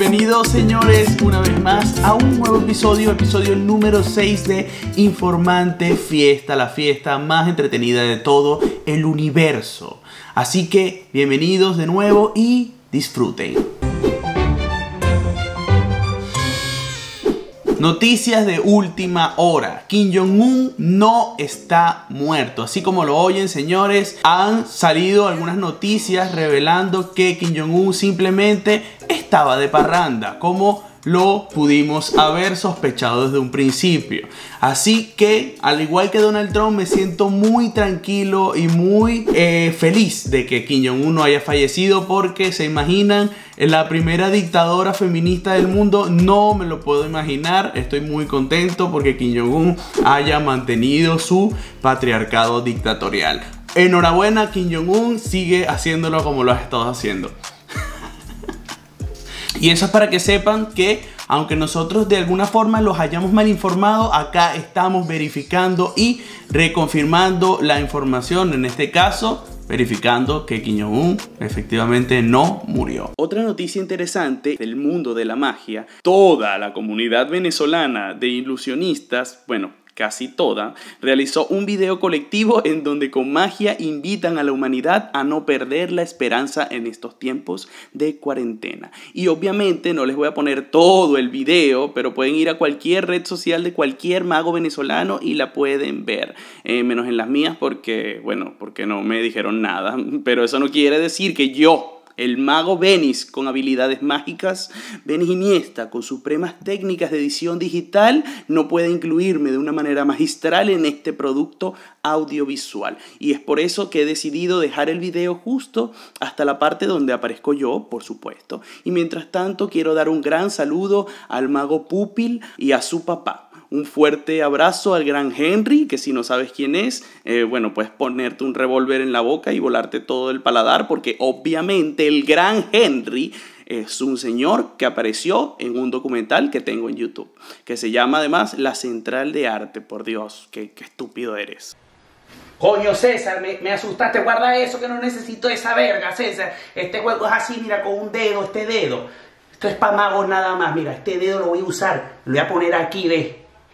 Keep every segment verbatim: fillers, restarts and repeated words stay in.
Bienvenidos, señores, una vez más a un nuevo episodio, episodio número seis de Informante Fiesta, la fiesta más entretenida de todo el universo. Así que bienvenidos de nuevo y disfruten. Noticias de última hora. Kim Jong-un no está muerto. Así como lo oyen, señores, han salido algunas noticias revelando que Kim Jong-un simplemente estaba de parranda, como lo pudimos haber sospechado desde un principio. Así que, al igual que Donald Trump, me siento muy tranquilo y muy eh, feliz de que Kim Jong-un no haya fallecido, porque se imaginan la primera dictadora feminista del mundo. No me lo puedo imaginar. Estoy muy contento porque Kim Jong-un haya mantenido su patriarcado dictatorial. Enhorabuena, Kim Jong-un, sigue haciéndolo como lo has estado haciendo. Y eso es para que sepan que, aunque nosotros de alguna forma los hayamos mal informado, acá estamos verificando y reconfirmando la información. En este caso, verificando que Kim Jong-un efectivamente no murió. Otra noticia interesante del mundo de la magia: toda la comunidad venezolana de ilusionistas, bueno, casi toda, realizó un video colectivo en donde con magia invitan a la humanidad a no perder la esperanza en estos tiempos de cuarentena. Y obviamente no les voy a poner todo el video, pero pueden ir a cualquier red social de cualquier mago venezolano y la pueden ver, eh, menos en las mías porque, bueno, porque no me dijeron nada. Pero eso no quiere decir que yo, el mago Benis con habilidades mágicas, Benis Iniesta con supremas técnicas de edición digital, no puede incluirme de una manera magistral en este producto audiovisual. Y es por eso que he decidido dejar el video justo hasta la parte donde aparezco yo, por supuesto. Y mientras tanto quiero dar un gran saludo al mago Pupil y a su papá. Un fuerte abrazo al gran Henry, que si no sabes quién es, eh, bueno, puedes ponerte un revólver en la boca y volarte todo el paladar, porque obviamente el gran Henry es un señor que apareció en un documental que tengo en YouTube, que se llama además La Central de Arte. Por Dios, qué, qué estúpido eres. Coño, César, me, me asustaste. Guarda eso, que no necesito esa verga, César. Este juego es así, mira, con un dedo, este dedo. Esto es para magos nada más, mira, este dedo lo voy a usar. Lo voy a poner aquí, ¿ves?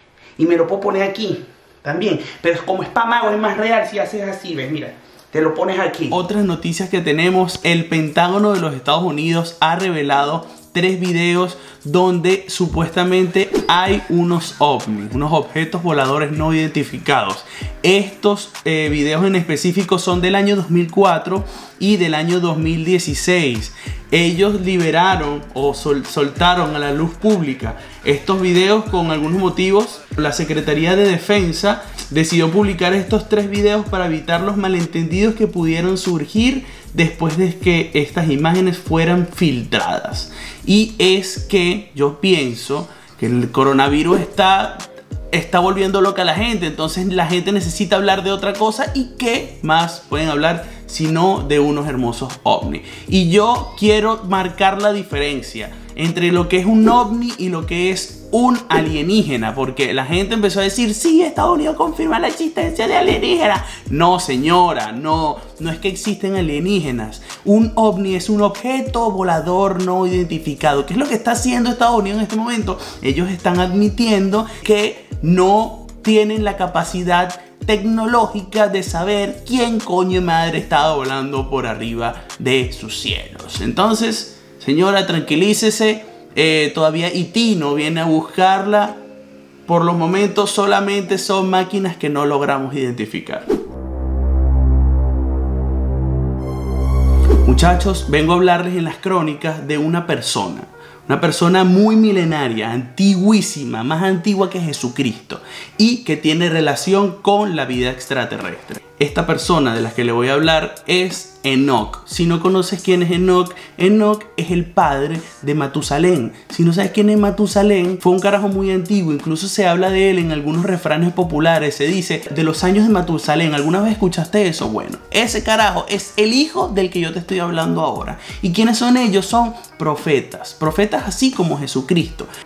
Y me lo puedo poner aquí también. Pero como es para magos, es más real si haces así, ¿ves? Mira, te lo pones aquí. Otras noticias que tenemos: el Pentágono de los Estados Unidos ha revelado tres videos donde supuestamente hay unos ovnis, unos objetos voladores no identificados. Estos eh, videos en específico son del año dos mil cuatro y del año dos mil dieciséis. Ellos liberaron o sol soltaron a la luz pública estos videos con algunos motivos. La Secretaría de Defensa decidió publicar estos tres videos para evitar los malentendidos que pudieron surgir después de que estas imágenes fueran filtradas. Y es que yo pienso que el coronavirus está, está volviendo loca a la gente. Entonces la gente necesita hablar de otra cosa. ¿Y qué más pueden hablar sino de unos hermosos ovnis? Y yo quiero marcar la diferencia entre lo que es un ovni y lo que es un alienígena, porque la gente empezó a decir: sí, Estados Unidos confirma la existencia de alienígenas. No, señora, no, no es que existen alienígenas. Un ovni es un objeto volador no identificado. ¿Qué es lo que está haciendo Estados Unidos en este momento? Ellos están admitiendo que no tienen la capacidad tecnológica de saber quién coño de madre estaba volando por arriba de sus cielos. Entonces, señora, tranquilícese. Eh, todavía E T no viene a buscarla. Por los momentos solamente son máquinas que no logramos identificar. Muchachos, vengo a hablarles en las crónicas de una persona. Una persona muy milenaria, antiguísima, más antigua que Jesucristo, y que tiene relación con la vida extraterrestre. Esta persona de la que le voy a hablar es Enoch. Si no conoces quién es Enoch, Enoch es el padre de Matusalén. Si no sabes quién es Matusalén, fue un carajo muy antiguo. Incluso se habla de él en algunos refranes populares. Se dice de los años de Matusalén. ¿Alguna vez escuchaste eso? Bueno, ese carajo es el hijo del que yo te estoy hablando ahora. ¿Y quiénes son ellos? Son profetas. Profetas así como Jesucristo.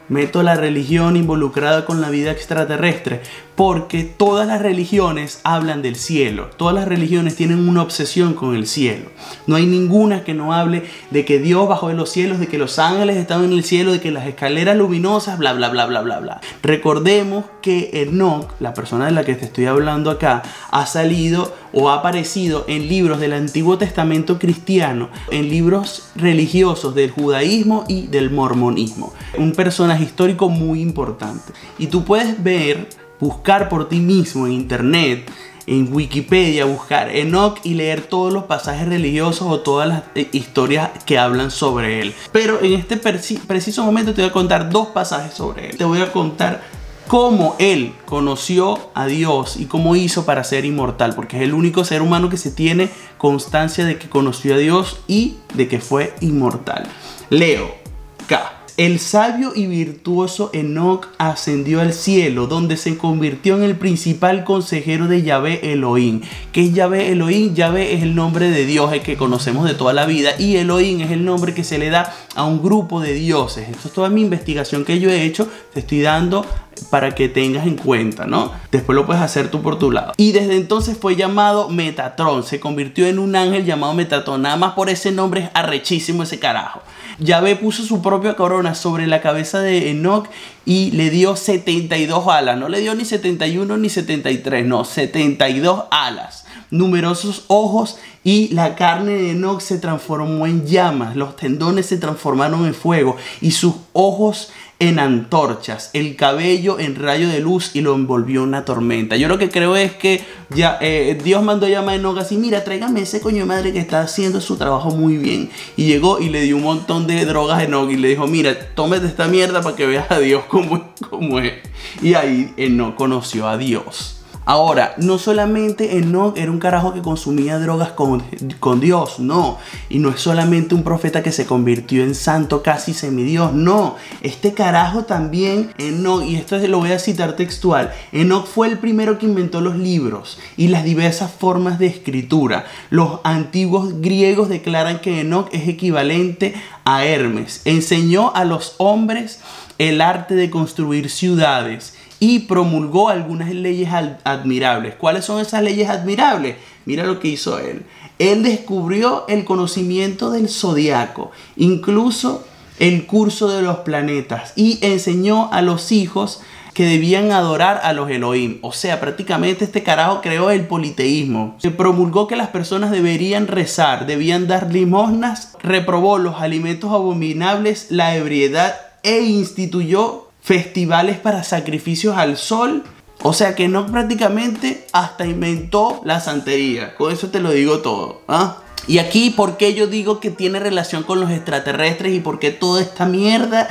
meto la religión involucrada con la vida extraterrestre, porque todas las religiones hablan del cielo, todas las religiones tienen una obsesión con el cielo. No hay ninguna que no hable de que Dios bajó de los cielos, de que los ángeles están en el cielo, de que las escaleras luminosas, bla bla bla bla bla bla. Recordemos que Enoc, la persona de la que te estoy hablando acá, ha salido o ha aparecido en libros del Antiguo Testamento cristiano, en libros religiosos del judaísmo y del mormonismo. Un personaje histórico muy importante. Y tú puedes ver, buscar por ti mismo en internet, en Wikipedia, buscar Enoc y leer todos los pasajes religiosos o todas las eh, historias que hablan sobre él. Pero en este preciso momento te voy a contar dos pasajes sobre él. Te voy a contar cómo él conoció a Dios y cómo hizo para ser inmortal, porque es el único ser humano que se tiene constancia de que conoció a Dios y de que fue inmortal. Leo K. El sabio y virtuoso Enoc ascendió al cielo, donde se convirtió en el principal consejero de Yahvé Elohim. ¿Qué es Yahvé Elohim? Yahvé es el nombre de Dios, el que conocemos de toda la vida, y Elohim es el nombre que se le da a un grupo de dioses. Esto es toda mi investigación que yo he hecho, te estoy dando para que tengas en cuenta, ¿no? Después lo puedes hacer tú por tu lado. Y desde entonces fue llamado Metatron, se convirtió en un ángel llamado Metatron. Nada más por ese nombre es arrechísimo ese carajo. Yahvé puso su propia corona sobre la cabeza de Enoc y le dio setenta y dos alas. No le dio ni setenta y uno ni setenta y tres, no, setenta y dos alas. Numerosos ojos, y la carne de Enoc se transformó en llamas. Los tendones se transformaron en fuego y sus ojos en antorchas, el cabello en rayo de luz, y lo envolvió una tormenta. Yo lo que creo es que ya eh, Dios mandó llamar a Enoc así: mira, tráigame ese coño de madre que está haciendo su trabajo muy bien. Y llegó y le dio un montón de drogas a Enoc y le dijo: mira, tómate esta mierda para que veas a Dios como, como es. Y ahí Enoc conoció a Dios. Ahora, no solamente Enoc era un carajo que consumía drogas con, con Dios, no. Y no es solamente un profeta que se convirtió en santo, casi semidios, no. Este carajo también, Enoc, y esto lo voy a citar textual, Enoc fue el primero que inventó los libros y las diversas formas de escritura. Los antiguos griegos declaran que Enoc es equivalente a Hermes. Enseñó a los hombres el arte de construir ciudades y promulgó algunas leyes admirables. ¿Cuáles son esas leyes admirables? Mira lo que hizo él. Él descubrió el conocimiento del zodiaco, incluso el curso de los planetas, y enseñó a los hijos que debían adorar a los Elohim. O sea, prácticamente este carajo creó el politeísmo. Se promulgó que las personas deberían rezar, debían dar limosnas, reprobó los alimentos abominables, la ebriedad, e instituyó festivales para sacrificios al sol. O sea que Enoc prácticamente hasta inventó la santería. Con eso te lo digo todo, ¿ah? Y aquí, ¿por qué yo digo que tiene relación con los extraterrestres y por qué toda esta mierda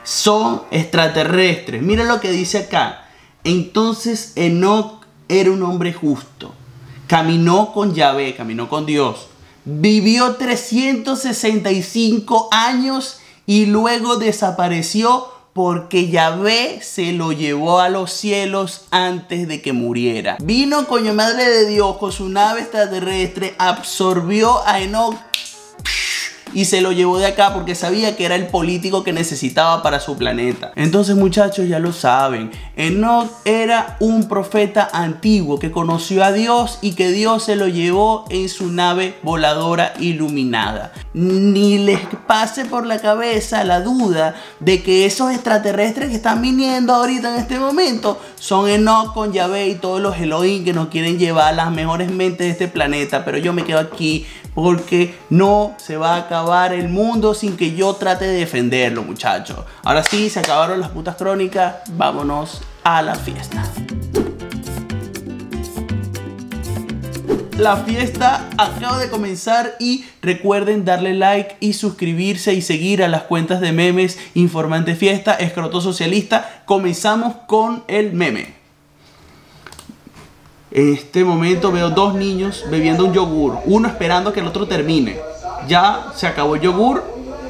son extraterrestres? Mira lo que dice acá. Entonces Enoc era un hombre justo, caminó con Yahvé, caminó con Dios, vivió trescientos sesenta y cinco años y luego desapareció porque Yahvé se lo llevó a los cielos antes de que muriera. Vino, coño madre de Dios, con su nave extraterrestre, absorbió a Enoc y se lo llevó de acá porque sabía que era el político que necesitaba para su planeta. Entonces, muchachos, ya lo saben, Enoc era un profeta antiguo que conoció a Dios y que Dios se lo llevó en su nave voladora iluminada. Ni les pase por la cabeza la duda de que esos extraterrestres que están viniendo ahorita en este momento son Enoc con Yahvé y todos los Elohim que nos quieren llevar a las mejores mentes de este planeta. Pero yo me quedo aquí porque no se va a acabar el mundo sin que yo trate de defenderlo, muchachos. Ahora sí, se acabaron las putas crónicas. Vámonos a la fiesta. La fiesta acaba de comenzar y recuerden darle like y suscribirse y seguir a las cuentas de memes Informante Fiesta, Escroto Socialista. Comenzamos con el meme. En este momento veo dos niños bebiendo un yogur, uno esperando que el otro termine. Ya se acabó el yogur.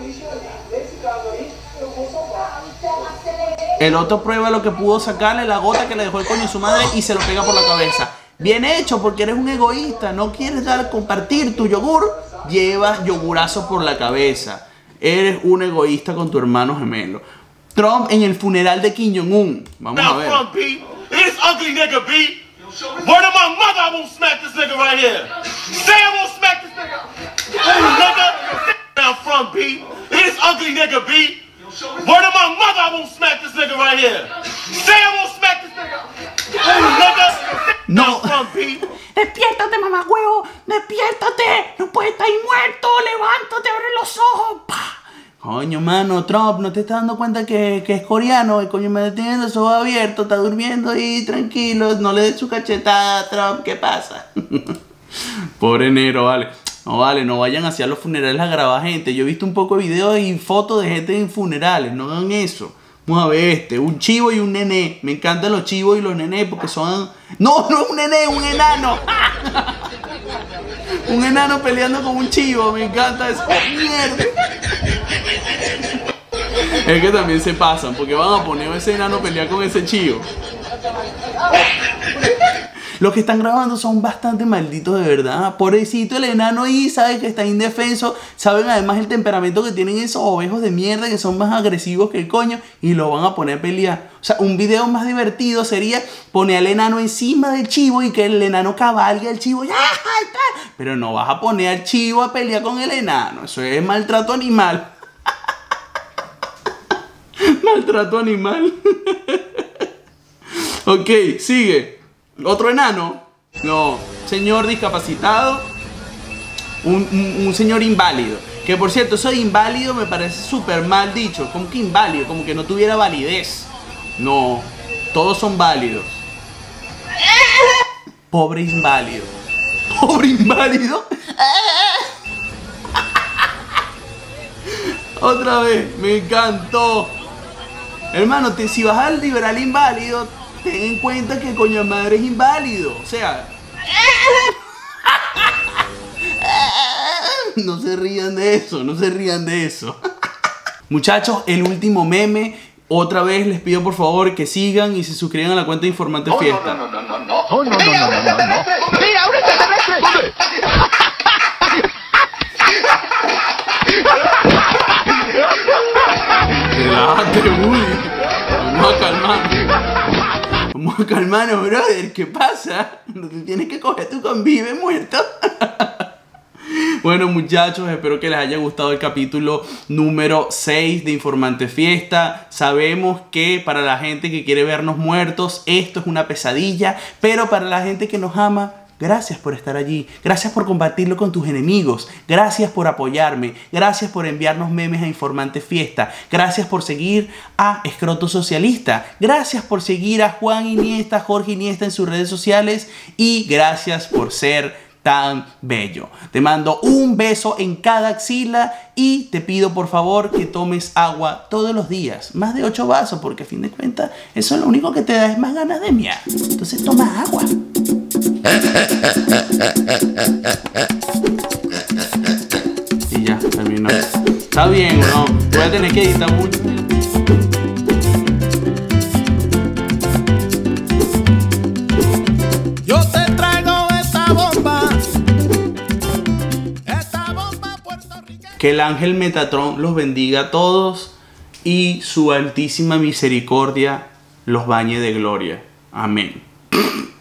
El otro prueba lo que pudo sacarle, la gota que le dejó el coño a su madre, y se lo pega por la cabeza. Bien hecho, porque eres un egoísta, no quieres dar, compartir tu yogur, llevas yogurazo por la cabeza. Eres un egoísta con tu hermano gemelo. Trump en el funeral de Kim Jong-un. Vamos a ver. Now, P, this ugly nigga, B. Word of my mother, I won't smack this nigga right here. Say I won't smack this nigga. Hey, nigga. Now, from P, this ugly nigga, B. Word of my mother, I won't smack this nigga right here. Say I won't smack this nigga. Hey, nigga. No. From P. Despiértate, mamagüevo, despiértate. No puedes estar ahí muerto. Levántate, abre los ojos. ¡Pah! Coño, mano, Trump, ¿no te estás dando cuenta que, que es coreano? El coño me tiene los ojos abiertos, está durmiendo ahí tranquilo, no le des su cachetada a Trump, ¿qué pasa? Pobre negro, vale. No, vale, no vayan hacia los funerales a grabar gente. Yo he visto un poco de videos y fotos de gente en funerales, no hagan eso. Vamos a ver este, un chivo y un nené. Me encantan los chivos y los nené porque son... No, no es un nené, un enano. Un enano peleando con un chivo, me encanta eso. ¡Mierda! Es que también se pasan, porque van a poner a ese enano a pelear con ese chivo. Los que están grabando son bastante malditos de verdad. Pobrecito el enano ahí, sabe que está indefenso. Saben además el temperamento que tienen esos ovejos de mierda que son más agresivos que el coño. Y lo van a poner a pelear. O sea, un video más divertido sería poner al enano encima del chivo y que el enano cabalgue al chivo. ¡Ya! Pero no vas a poner al chivo a pelear con el enano. Eso es maltrato animal. Maltrato animal. Ok, sigue. Otro enano. No, señor discapacitado. Un, un, un señor inválido. Que por cierto, eso de inválido me parece súper mal dicho. Como que inválido, como que no tuviera validez. No, todos son válidos. Pobre inválido. Pobre inválido. Otra vez, me encantó. Hermano, te, si vas al liberal inválido, ten en cuenta que coño madre es inválido. O sea, no se rían de eso, no se rían de eso. Muchachos, el último meme. Otra vez les pido por favor que sigan y se suscriban a la cuenta de Informante Oh, Fiesta. no, no, no, no, no. Oh, no, no, no, no, no, no. ¡Mira, un extraterrestre! Relájate, Woody. Vamos a calmarnos. Vamos a calmarnos, brother. ¿Qué pasa? No te tienes que coger tu convive muerto. Bueno, muchachos, espero que les haya gustado el capítulo número seis de Informante Fiesta. Sabemos que para la gente que quiere vernos muertos, esto es una pesadilla. Pero para la gente que nos ama, gracias por estar allí. Gracias por compartirlo con tus enemigos. Gracias por apoyarme. Gracias por enviarnos memes a Informante Fiesta. Gracias por seguir a Escroto Socialista. Gracias por seguir a Juan Iniesta, Jorge Iniesta en sus redes sociales. Y gracias por ser tan bello. Te mando un beso en cada axila y te pido por favor que tomes agua todos los días. Más de ocho vasos porque a fin de cuentas eso lo único que te da es más ganas de miar. Entonces toma agua. Y ya, terminó. Está bien, ¿no? Voy a tener que editar mucho. Yo te traigo esta bomba. Esta bomba puertorriqueña. Que el ángel Metatron los bendiga a todos y su altísima misericordia los bañe de gloria. Amén.